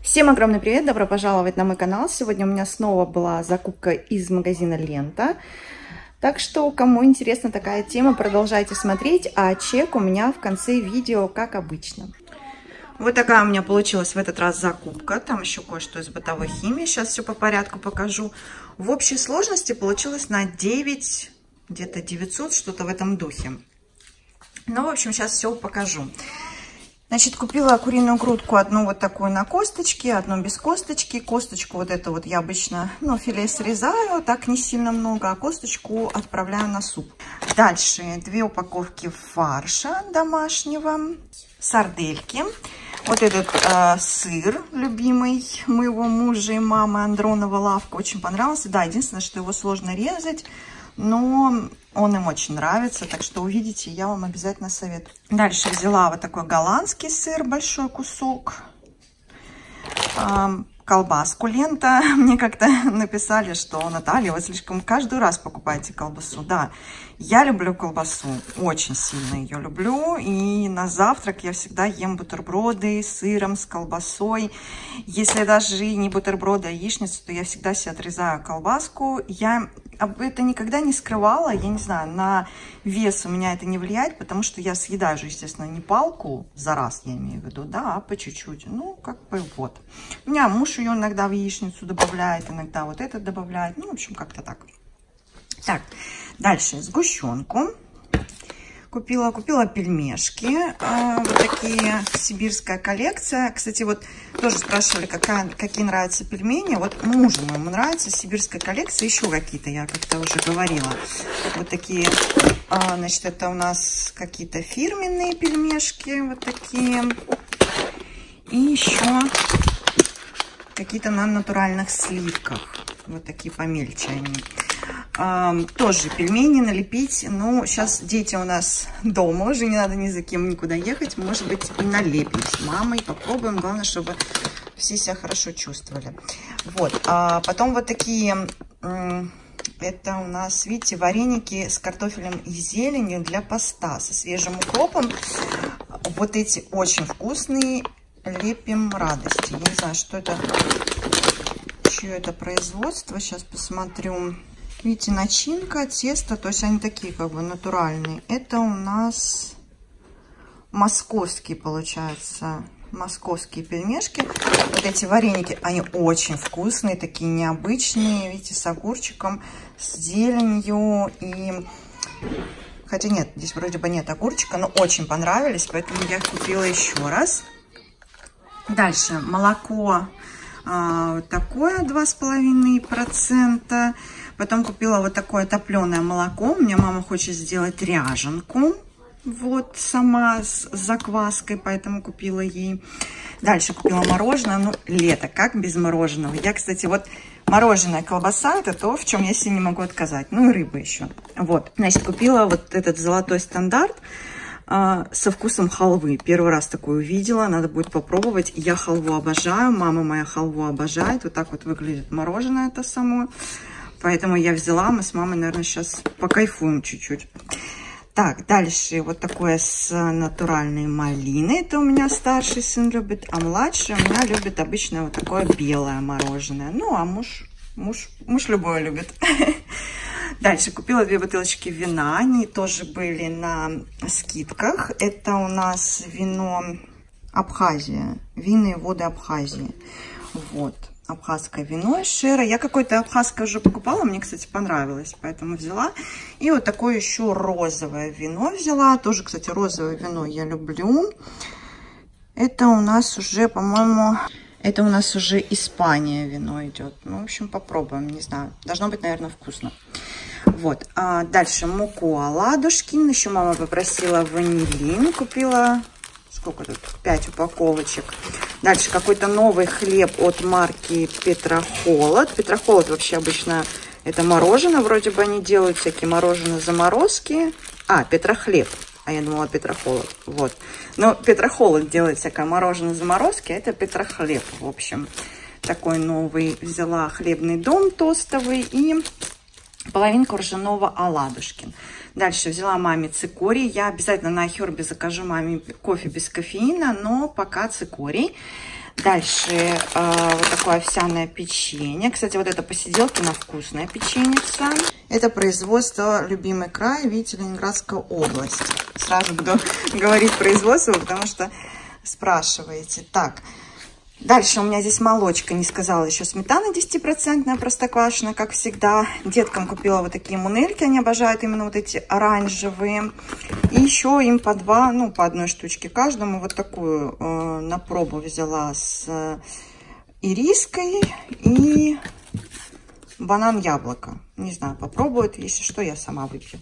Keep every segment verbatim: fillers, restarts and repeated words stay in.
Всем огромный привет, добро пожаловать на мой канал. Сегодня у меня снова была закупка из магазина Лента. Так что, кому интересна такая тема, продолжайте смотреть, а чек у меня в конце видео, как обычно. Вот такая у меня получилась в этот раз закупка. Там еще кое-что из бытовой химии. Сейчас все по порядку покажу. В общей сложности получилось на девять, где-то девятьсот, что-то в этом духе. Ну, в общем, сейчас все покажу. Значит, купила куриную грудку, одну вот такую на косточке, одну без косточки. Косточку вот эту вот я обычно, ну, филе срезаю, так не сильно много, а косточку отправляю на суп. Дальше две упаковки фарша домашнего, сардельки. Вот этот э, сыр, любимый моего мужа и мамы, Андронова лавка, очень понравился. Да, единственное, что его сложно резать, но он им очень нравится, так что увидите, я вам обязательно советую. Дальше взяла вот такой голландский сыр, большой кусок, колбаску Лента. Мне как-то написали, что Наталья, вы слишком каждый раз покупаете колбасу. Да, я люблю колбасу, очень сильно ее люблю. И на завтрак я всегда ем бутерброды с сыром, с колбасой. Если даже не бутерброды, а яичницу, то я всегда себе отрезаю колбаску. Я это никогда не скрывала, я не знаю, на вес у меня это не влияет, потому что я съедаю же, естественно, не палку за раз, я имею в виду, да, а по чуть-чуть. Ну, как бы вот. У меня муж ее иногда в яичницу добавляет, иногда вот этот добавляет. Ну, в общем, как-то так. Так, дальше сгущенку. Купила, купила пельмешки, э, вот такие, сибирская коллекция. Кстати, вот тоже спрашивали, какая, какие нравятся пельмени. Вот мужу моему нравится сибирская коллекция, еще какие-то, я как-то уже говорила. Вот такие, э, значит, это у нас какие-то фирменные пельмешки, вот такие. И еще какие-то на натуральных сливках, вот такие помельче они. А, тоже пельмени налепить. Ну, сейчас дети у нас дома, уже не надо ни за кем никуда ехать. Может быть, и налепим с мамой. Попробуем. Главное, чтобы все себя хорошо чувствовали. Вот. А потом вот такие, это у нас, видите, вареники с картофелем и зеленью для поста со свежим укропом. Вот эти очень вкусные. Лепим радости. Я не знаю, что это, чье это производство. Сейчас посмотрю. Видите, начинка, тесто, то есть они такие как бы натуральные. Это у нас московские, получается, московские пельмешки. Вот эти вареники, они очень вкусные, такие необычные, видите, с огурчиком, с зеленью. И хотя нет, здесь вроде бы нет огурчика, но очень понравились, поэтому я их купила еще раз. Дальше молоко а, такое два с половиной процента. Потом купила вот такое топленое молоко. У меня мама хочет сделать ряженку. Вот сама с закваской, поэтому купила ей. Дальше купила мороженое. Ну, лето, как без мороженого? Я, кстати, вот мороженое, колбаса, это то, в чем я себе не могу отказать. Ну и рыба еще. Вот, значит, купила вот этот золотой стандарт а, со вкусом халвы. Первый раз такую увидела, надо будет попробовать. Я халву обожаю, мама моя халву обожает. Вот так вот выглядит мороженое это само. Поэтому я взяла, мы с мамой, наверное, сейчас покайфуем чуть-чуть. Так, дальше вот такое с натуральной малиной. Это у меня старший сын любит, а младший у меня любит обычное вот такое белое мороженое. Ну, а муж, муж, муж любое любит. Дальше купила две бутылочки вина. Они тоже были на скидках. Это у нас вино Абхазия. Винные воды Абхазии. Вот. Абхазское вино из Шера. Я какое-то абхазское уже покупала, мне, кстати, понравилось, поэтому взяла. И вот такое еще розовое вино взяла. Тоже, кстати, розовое вино я люблю. Это у нас уже, по-моему, это у нас уже Испания вино идет. Ну, в общем, попробуем, не знаю. Должно быть, наверное, вкусно. Вот. А дальше муку Аладушкин. Еще мама попросила ванилин. Купила... Сколько тут? пять упаковочек. Дальше какой-то новый хлеб от марки Петрохолод. Петрохолод вообще обычно это мороженое. Вроде бы они делают всякие мороженые заморозки. А, Петрохлеб. А я думала Петрохолод. Вот. Но Петрохолод делает всякое мороженое заморозки. А это Петрохлеб. В общем, такой новый. Взяла хлебный дом тостовый и половинку ржаного Аладушкин. Дальше взяла маме цикорий. Я обязательно на Хербе закажу маме кофе без кофеина, но пока цикорий. Дальше э, вот такое овсяное печенье. Кстати, вот это посиделки на вкусное печеньица. Это производство «Любимый край», видите, Ленинградская область. Сразу буду говорить производство, потому что спрашиваете. Так, дальше у меня здесь молочка, не сказала еще, сметана десятипроцентная, простоквашино, как всегда. Деткам купила вот такие мунельки, они обожают именно вот эти оранжевые. И еще им по два, ну, по одной штучке каждому. Вот такую э, на пробу взяла с э, ириской и банан-яблоко. Не знаю, попробуют, если что, я сама выпью.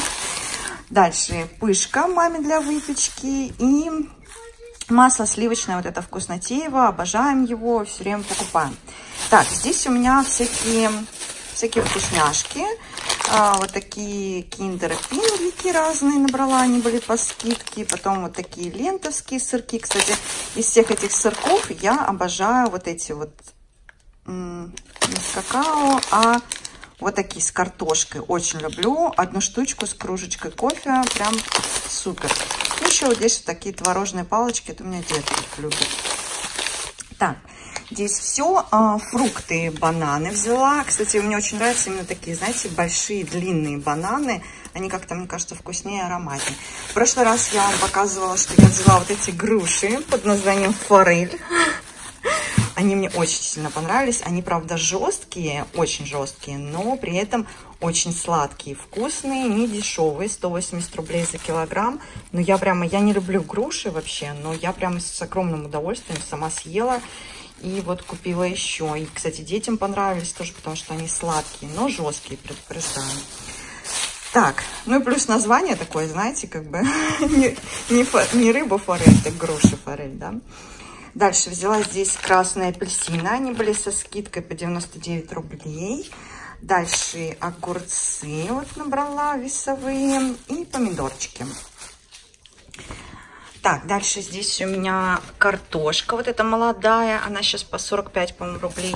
Дальше пышка маме для выпечки и масло сливочное, вот это вкуснотеево, обожаем его, все время покупаем. Так, здесь у меня всякие, всякие вкусняшки. А, вот такие киндер-пингвики разные набрала, они были по скидке. Потом вот такие лентовские сырки. Кстати, из всех этих сырков я обожаю вот эти вот, не с какао, а вот такие с картошкой. Очень люблю. Одну штучку с кружечкой кофе. Прям супер. Еще вот здесь вот такие творожные палочки. Это у меня детки любят. Так. Здесь все. А, фрукты, бананы взяла. Кстати, мне очень нравятся именно такие, знаете, большие, длинные бананы. Они как-то, мне кажется, вкуснее и ароматнее. В прошлый раз я вам показывала, что я взяла вот эти груши под названием форель. Они мне очень сильно понравились. Они, правда, жесткие, очень жесткие, но при этом очень сладкие, вкусные, не дешевые, сто восемьдесят рублей за килограмм. Но я прямо, я не люблю груши вообще, но я прямо с огромным удовольствием сама съела. И вот купила еще. И, кстати, детям понравились тоже, потому что они сладкие, но жесткие, предупреждаю. Так, ну и плюс название такое, знаете, как бы не, не, фо, не рыба форель, так груши форель, да. Дальше взяла здесь красные апельсины. Они были со скидкой по девяносто девять рублей. Дальше огурцы вот набрала весовые и помидорчики. Так, дальше здесь у меня картошка, вот эта молодая, она сейчас по сорок пять, по-моему, рублей,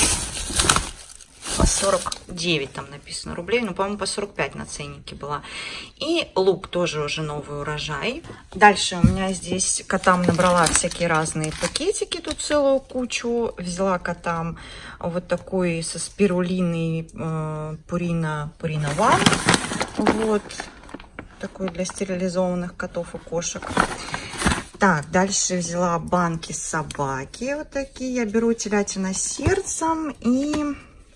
по сорок девять там написано рублей, но, по-моему, по сорок пять на ценнике была. И лук тоже уже новый урожай. Дальше у меня здесь котам набрала всякие разные пакетики, тут целую кучу. Взяла котам вот такой со спирулиной э, Purina, Purina One, вот. Такой для стерилизованных котов и кошек. Так, дальше взяла банки собаки. Вот такие. Я беру телятина с сердцем и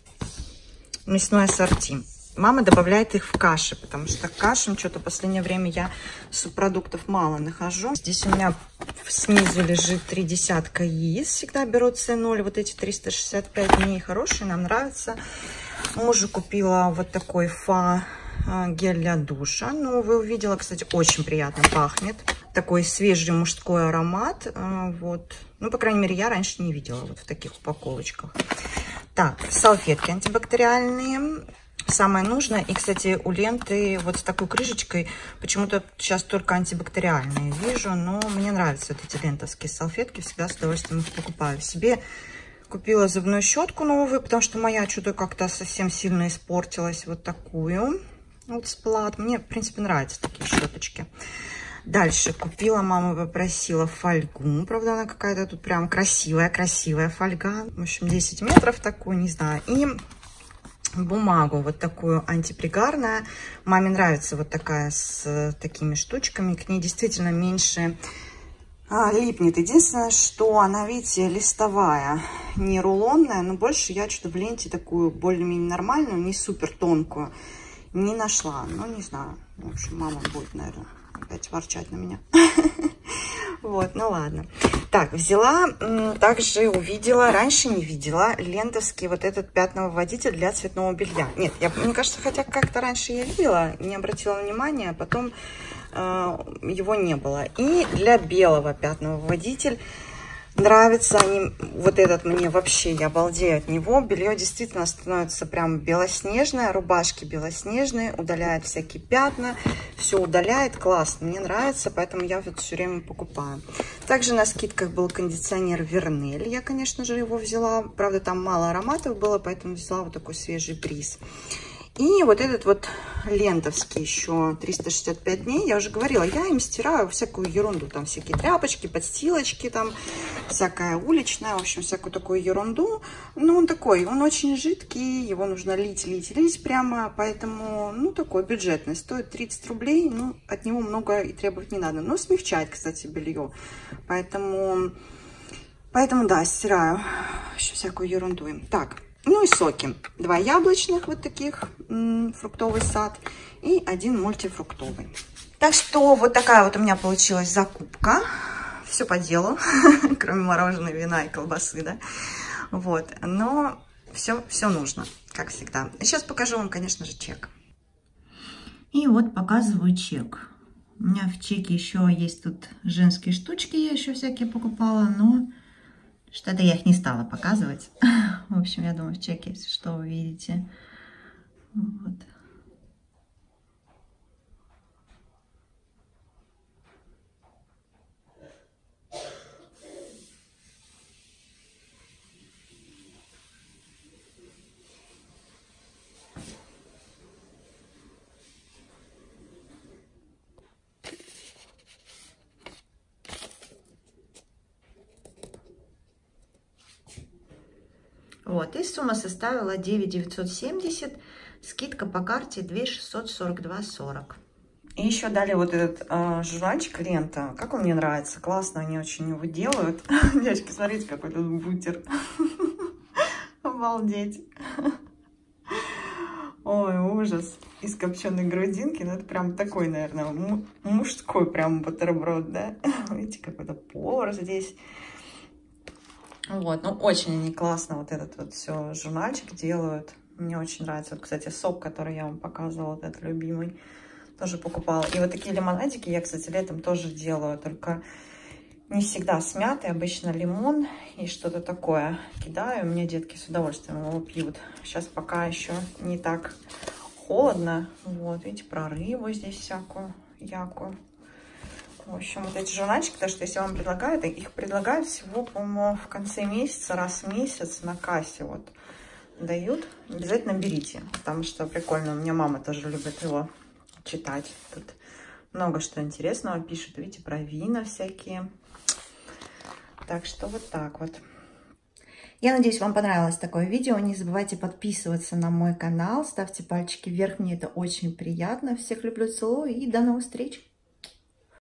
мясное ассорти. Мама добавляет их в каши, потому что кашам что-то в последнее время я субпродуктов мало нахожу. Здесь у меня снизу лежит три десятка яиц. Всегда беру цэ ноль. Вот эти триста шестьдесят пять дней хорошие, нам нравятся. Мужу купила вот такой фа гель для душа. Ну, вы увидела, кстати, очень приятно пахнет. Такой свежий мужской аромат. Вот. Ну, по крайней мере, я раньше не видела вот в таких упаковочках. Так, салфетки антибактериальные. Самое нужное. И, кстати, у ленты вот с такой крышечкой почему-то сейчас только антибактериальные вижу. Но мне нравятся вот эти лентовские салфетки. Всегда с удовольствием их покупаю. Себе купила зубную щетку новую, потому что моя что-то как-то совсем сильно испортилась. Вот такую. Вот сплат. Мне, в принципе, нравятся такие щеточки. Дальше купила, мама попросила фольгу. Правда, она какая-то тут прям красивая-красивая фольга. В общем, десять метров такую, не знаю. И бумагу вот такую антипригарная. Маме нравится вот такая с такими штучками. К ней действительно меньше а, липнет. Единственное, что она, видите, листовая, не рулонная. Но больше я что-то в ленте такую более-менее нормальную, не супер тонкую не нашла. Ну, не знаю. В общем, мама будет, наверное, опять ворчать на меня. Вот, ну ладно. Так, взяла, также увидела, раньше не видела, лентовский вот этот пятновыводитель для цветного белья. Нет, я, мне кажется, хотя как-то раньше я видела, не обратила внимания, а потом э, его не было. И для белого пятновыводитель. Нравится они, вот этот мне вообще, я обалдею от него. Белье действительно становится прям белоснежное, рубашки белоснежные, удаляет всякие пятна, все удаляет, классно, мне нравится, поэтому я вот все время покупаю. Также на скидках был кондиционер Вернель, я, конечно же, его взяла, правда, там мало ароматов было, поэтому взяла вот такой свежий бриз. И вот этот вот лентовский еще триста шестьдесят пять дней. Я уже говорила, я им стираю всякую ерунду. Там всякие тряпочки, подстилочки, там всякая уличная, в общем, всякую такую ерунду. Но он такой, он очень жидкий, его нужно лить, лить, лить прямо. Поэтому, ну, такой бюджетный. Стоит тридцать рублей, ну, от него много и требовать не надо. Но смягчает, кстати, белье. Поэтому, поэтому да, стираю еще всякую ерунду им. Так. Ну и соки. Два яблочных вот таких, фруктовый сад, и один мультифруктовый. Так что вот такая вот у меня получилась закупка. Все по делу, кроме мороженого, вина и колбасы, да. Вот, но все, все нужно, как всегда. Сейчас покажу вам, конечно же, чек. И вот показываю чек. У меня в чеке еще есть тут женские штучки, я еще всякие покупала, но... Что-то я их не стала показывать. В общем, я думаю, в чеке, если что, вы видите. Вот. Вот, и сумма составила девять тысяч девятьсот семьдесят, скидка по карте две тысячи шестьсот сорок два сорок. И еще дали вот этот э, жвачка лента. Как он мне нравится, классно они очень его делают. Девочки, смотрите, какой тут бутер. Обалдеть. Ой, ужас. Из копченой грудинки, ну это прям такой, наверное, мужской прям бутерброд, да? Видите, какой-то повар здесь. Вот, ну очень они классно вот этот вот все журнальчик делают. Мне очень нравится. Вот, кстати, сок, который я вам показывала, вот этот любимый, тоже покупала. И вот такие лимонадики я, кстати, летом тоже делаю, только не всегда с мятой, обычно лимон и что-то такое кидаю. У меня детки с удовольствием его пьют. Сейчас пока еще не так холодно. Вот, видите, про рыбу здесь всякую, якую. В общем, вот эти журнальчики, потому что если вам предлагают, их предлагают всего, по-моему, в конце месяца, раз в месяц на кассе вот дают. Обязательно берите, потому что прикольно. У меня мама тоже любит его читать. Тут много что интересного пишет, видите, про вина всякие. Так что вот так вот. Я надеюсь, вам понравилось такое видео. Не забывайте подписываться на мой канал, ставьте пальчики вверх, мне это очень приятно. Всех люблю, целую и до новых встреч!